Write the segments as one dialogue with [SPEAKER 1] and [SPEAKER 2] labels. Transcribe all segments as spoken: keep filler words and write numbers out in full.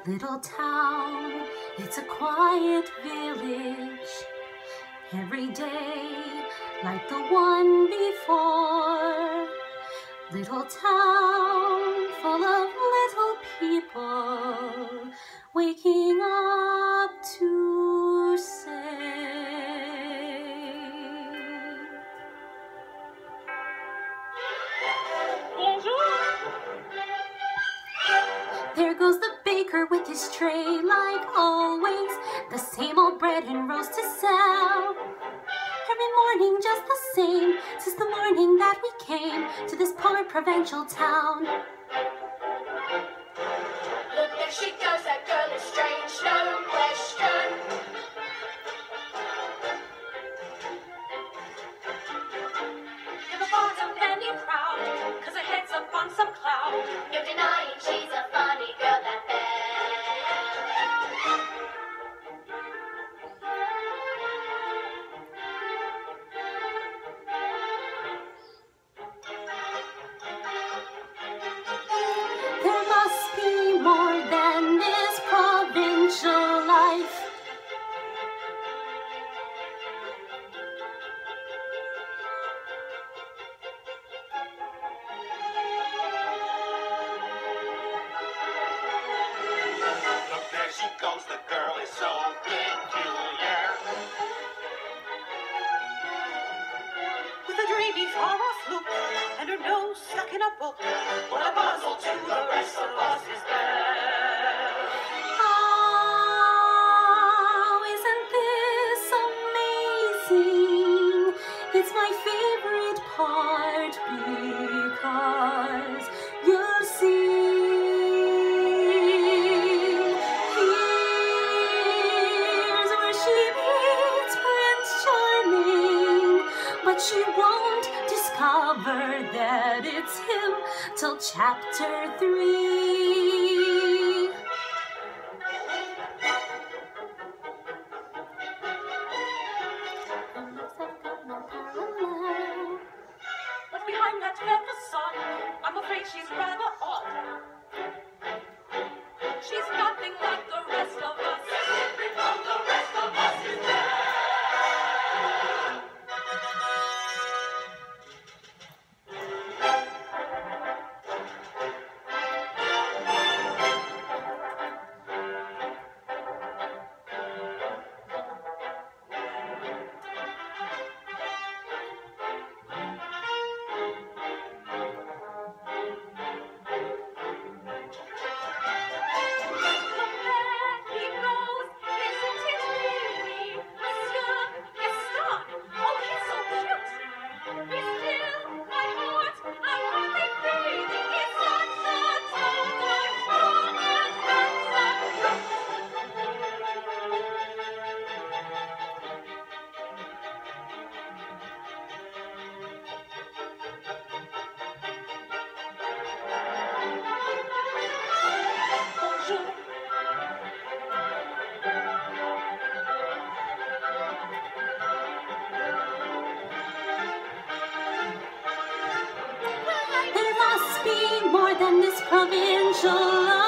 [SPEAKER 1] little town, it's a quiet village. Every day, like the one before. Little town full of little people, waking up to say, bonjour. There goes the baker with his tray, like always, the same old bread and roast to sell. Every morning just the same, since the morning that we came to this poor provincial town.
[SPEAKER 2] Look, there she goes, that girl is strange, no question.
[SPEAKER 3] In the bottom penny proud, cause her head's up on some cloud.
[SPEAKER 2] No denying she's a funny girl, that Belle.
[SPEAKER 1] There must be more than this provincial life.
[SPEAKER 4] Look, there she goes, the girl is so peculiar.
[SPEAKER 3] With a dreamy far-off look and her nose stuck in a book. What a puzzle to the rest of us is Belle.
[SPEAKER 1] Oh, isn't this amazing? It's my favorite part because you'll see. Here's where she meets Prince Charming, but she won't discover that it's him till chapter three.
[SPEAKER 3] But behind that fair facade, I'm afraid she's rather odd. She's nothing like the rest of us.
[SPEAKER 2] Different from the rest of us is Belle.
[SPEAKER 1] There must be more than this provincial life.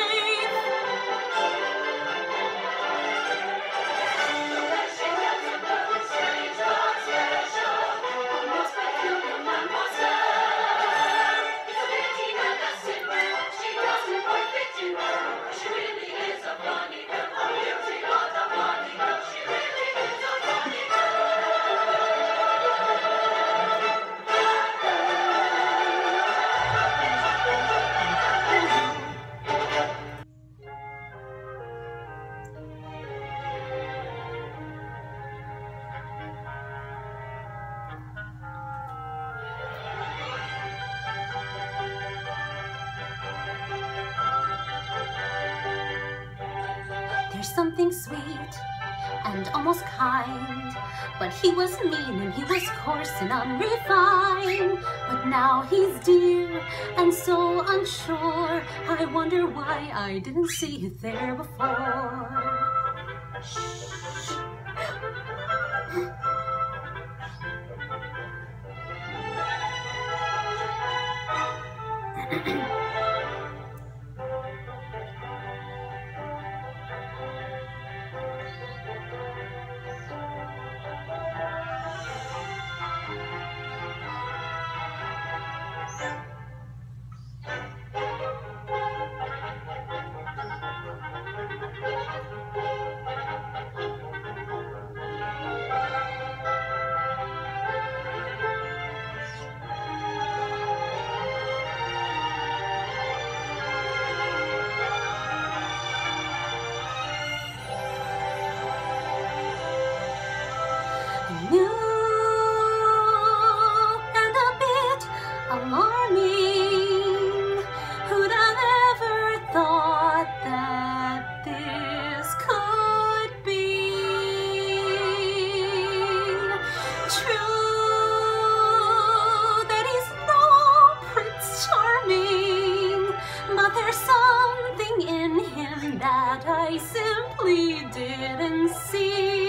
[SPEAKER 2] There she goes, a girl is strange but special. Most peculiar, one was Belle. It's a pity that that's it. She doesn't quite fit you. She really is a funny girl. A beauty but a funny girl. She really is a funny girl.
[SPEAKER 1] There's something sweet and almost kind, but he was mean and he was coarse and unrefined. But now he's dear and so unsure. I wonder why I didn't see it there before. Shh. that I simply didn't see.